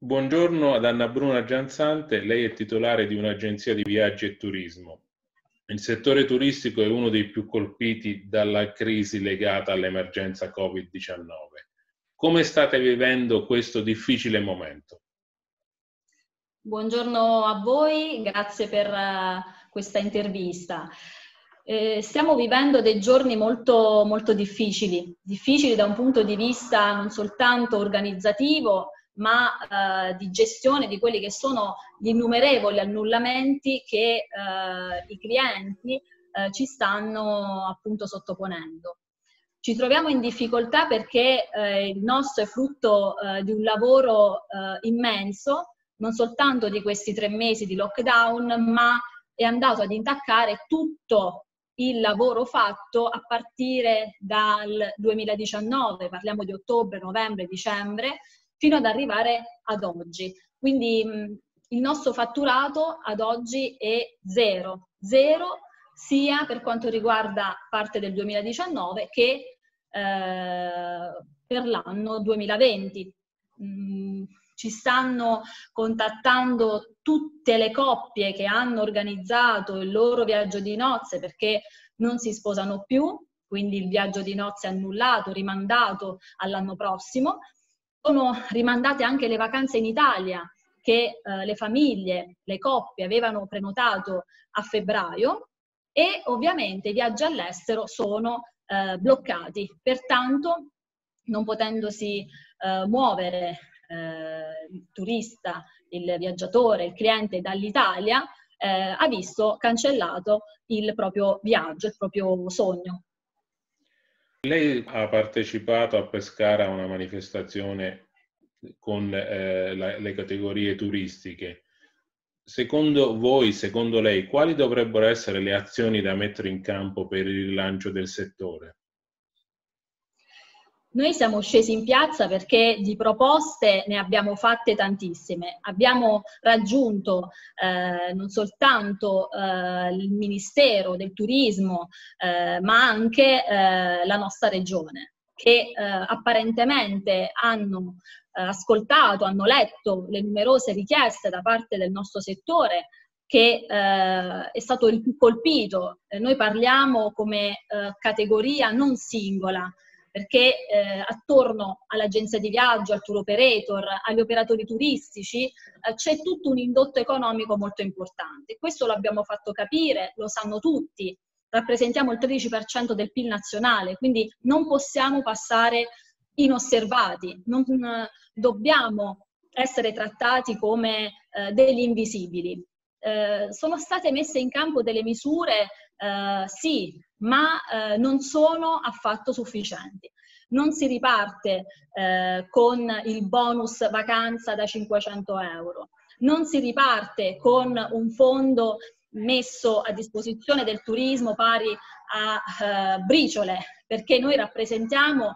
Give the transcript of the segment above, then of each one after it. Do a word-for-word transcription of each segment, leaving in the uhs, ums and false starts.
Buongiorno ad Anna Bruna Gianzante, lei è titolare di un'agenzia di viaggi e turismo. Il settore turistico è uno dei più colpiti dalla crisi legata all'emergenza Covid diciannove. Come state vivendo questo difficile momento? Buongiorno a voi, grazie per uh, questa intervista. Eh, stiamo vivendo dei giorni molto, molto difficili, difficili da un punto di vista non soltanto organizzativo, ma uh, di gestione di quelli che sono gli innumerevoli annullamenti che uh, i clienti uh, ci stanno appunto sottoponendo. Ci troviamo in difficoltà perché eh, il nostro è frutto eh, di un lavoro eh, immenso, non soltanto di questi tre mesi di lockdown, ma è andato ad intaccare tutto il lavoro fatto a partire dal duemiladiciannove, parliamo di ottobre, novembre, dicembre, fino ad arrivare ad oggi. Quindi mh, il nostro fatturato ad oggi è zero, zero sia per quanto riguarda parte del duemiladiciannove che eh, per l'anno duemilaventi. Mm, ci stanno contattando tutte le coppie che hanno organizzato il loro viaggio di nozze perché non si sposano più, quindi il viaggio di nozze è annullato, rimandato all'anno prossimo. Sono rimandate anche le vacanze in Italia che eh, le famiglie, le coppie avevano prenotato a febbraio e ovviamente i viaggi all'estero sono eh, bloccati. Pertanto, non potendosi eh, muovere eh, il turista, il viaggiatore, il cliente dall'Italia, eh, ha visto cancellato il proprio viaggio, il proprio sogno. Lei ha partecipato a Pescara a una manifestazione con eh, la, le categorie turistiche. Secondo voi, secondo lei, quali dovrebbero essere le azioni da mettere in campo per il rilancio del settore? Noi siamo scesi in piazza perché di proposte ne abbiamo fatte tantissime. Abbiamo raggiunto eh, non soltanto eh, il Ministero del Turismo, eh, ma anche eh, la nostra regione, che eh, apparentemente hanno eh, ascoltato, hanno letto le numerose richieste da parte del nostro settore, che eh, è stato il più colpito. Eh, noi parliamo come eh, categoria non singola, perché eh, attorno all'agenzia di viaggio, al tour operator, agli operatori turistici, eh, c'è tutto un indotto economico molto importante. Questo lo abbiamo fatto capire, lo sanno tutti, rappresentiamo il tredici per cento del P I L nazionale, quindi non possiamo passare inosservati, non eh, dobbiamo essere trattati come eh, degli invisibili. Eh, sono state messe in campo delle misure, eh, sì, ma eh, non sono affatto sufficienti. Non si riparte eh, con il bonus vacanza da cinquecento euro, non si riparte con un fondo messo a disposizione del turismo pari a eh, briciole, perché noi rappresentiamo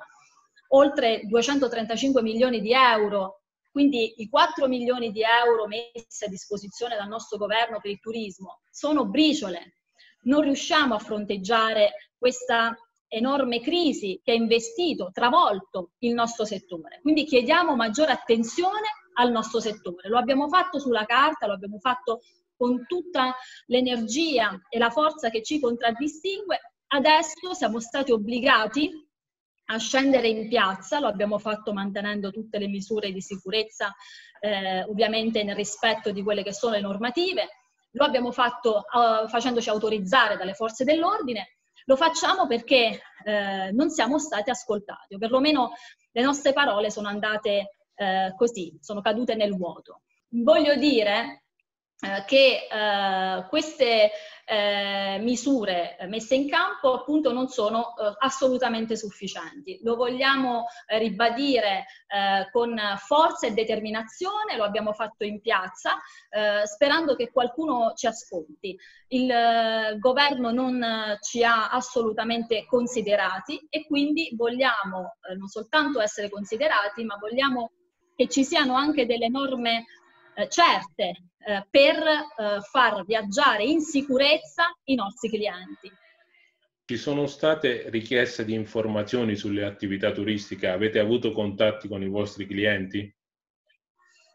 oltre duecentotrentacinque milioni di euro, quindi i quattro milioni di euro messi a disposizione dal nostro governo per il turismo sono briciole. Non riusciamo a fronteggiare questa enorme crisi che ha investito, travolto il nostro settore. Quindi chiediamo maggiore attenzione al nostro settore. Lo abbiamo fatto sulla carta, lo abbiamo fatto con tutta l'energia e la forza che ci contraddistingue. Adesso siamo stati obbligati a scendere in piazza, lo abbiamo fatto mantenendo tutte le misure di sicurezza, eh, ovviamente nel rispetto di quelle che sono le normative. Lo abbiamo fatto uh, facendoci autorizzare dalle forze dell'ordine, lo facciamo perché eh, non siamo stati ascoltati, o perlomeno le nostre parole sono andate eh, così, sono cadute nel vuoto. Voglio dire eh, che eh, queste eh, misure messe in campo appunto non sono eh, assolutamente sufficienti. Lo vogliamo eh, ribadire eh, con forza e determinazione, lo abbiamo fatto in piazza, eh, sperando che qualcuno ci ascolti. Il eh, governo non eh, ci ha assolutamente considerati e quindi vogliamo eh, non soltanto essere considerati, ma vogliamo che ci siano anche delle norme eh, certe eh, per eh, far viaggiare in sicurezza i nostri clienti. Ci sono state richieste di informazioni sulle attività turistiche? Avete avuto contatti con i vostri clienti?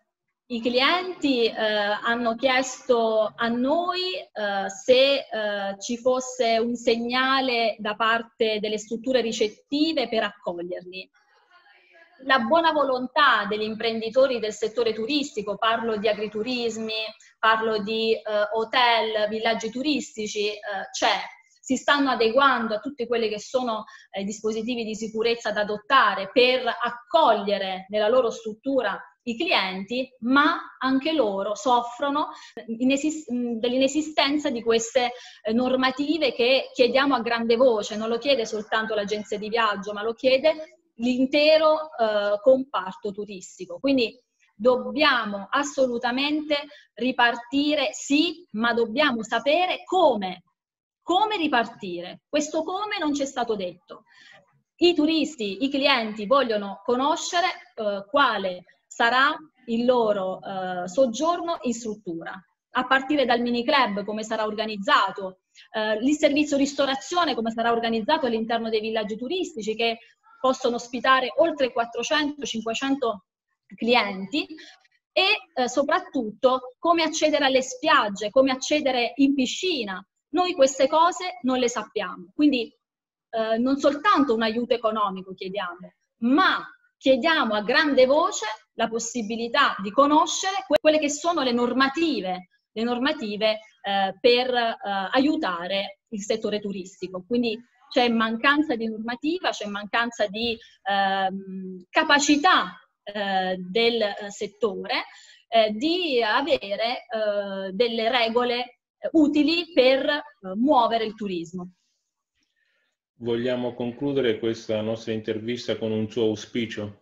I clienti eh, hanno chiesto a noi eh, se eh, ci fosse un segnale da parte delle strutture ricettive per accoglierli. La buona volontà degli imprenditori del settore turistico, parlo di agriturismi, parlo di eh, hotel, villaggi turistici, eh, c'è. Si stanno adeguando a tutti quelli che sono i eh, dispositivi di sicurezza da adottare per accogliere nella loro struttura i clienti, ma anche loro soffrono dell'inesistenza di queste eh, normative che chiediamo a grande voce. Non lo chiede soltanto l'agenzia di viaggio, ma lo chiede l'intero eh, comparto turistico. Quindi dobbiamo assolutamente ripartire, sì, ma dobbiamo sapere come. Come ripartire? Questo come non ci è stato detto. I turisti, i clienti vogliono conoscere eh, quale sarà il loro eh, soggiorno in struttura, a partire dal mini club, come sarà organizzato, eh, il servizio ristorazione, come sarà organizzato all'interno dei villaggi turistici, che possono ospitare oltre quattrocento cinquecento clienti, e eh, soprattutto come accedere alle spiagge, come accedere in piscina. Noi queste cose non le sappiamo, quindi eh, non soltanto un aiuto economico chiediamo, ma chiediamo a grande voce la possibilità di conoscere quelle che sono le normative, le normative eh, per eh, aiutare il settore turistico. Quindi c'è mancanza di normativa, c'è mancanza di ehm, capacità eh, del settore eh, di avere eh, delle regole utili per eh, muovere il turismo. Vogliamo concludere questa nostra intervista con un suo auspicio?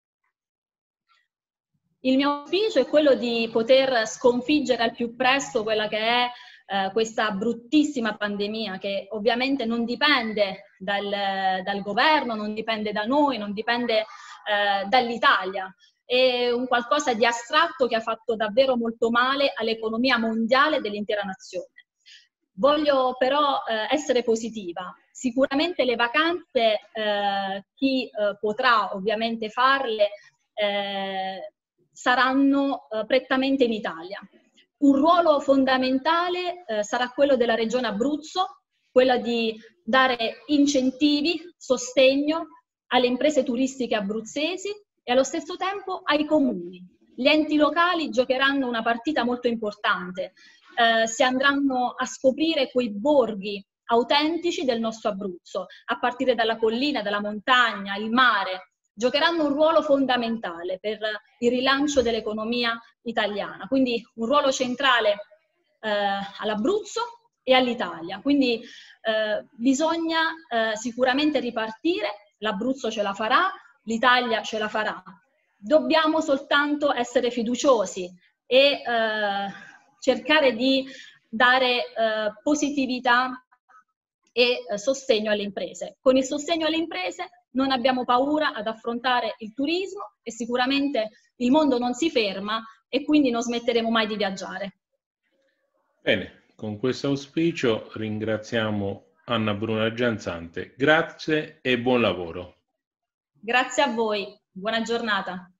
Il mio auspicio è quello di poter sconfiggere al più presto quella che è eh, questa bruttissima pandemia, che ovviamente non dipende dal, dal governo, non dipende da noi, non dipende eh, dall'Italia. È un qualcosa di astratto che ha fatto davvero molto male all'economia mondiale dell'intera nazione. Voglio però eh, essere positiva. Sicuramente le vacanze, eh, chi eh, potrà ovviamente farle, eh, saranno eh, prettamente in Italia. Un ruolo fondamentale eh, sarà quello della Regione Abruzzo, quello di dare incentivi, sostegno alle imprese turistiche abruzzesi e allo stesso tempo ai comuni. Gli enti locali giocheranno una partita molto importante. Eh, si andranno a scoprire quei borghi autentici del nostro Abruzzo, a partire dalla collina, dalla montagna, il mare. Giocheranno un ruolo fondamentale per il rilancio dell'economia italiana, quindi un ruolo centrale eh, all'Abruzzo e all'Italia. Quindi eh, bisogna eh, sicuramente ripartire, l'Abruzzo ce la farà, l'Italia ce la farà. Dobbiamo soltanto essere fiduciosi e eh, cercare di dare eh, positività e eh, sostegno alle imprese. Con il sostegno alle imprese non abbiamo paura ad affrontare il turismo e sicuramente il mondo non si ferma e quindi non smetteremo mai di viaggiare. Bene, con questo auspicio ringraziamo Anna Bruna Gianzante. Grazie e buon lavoro. Grazie a voi, buona giornata.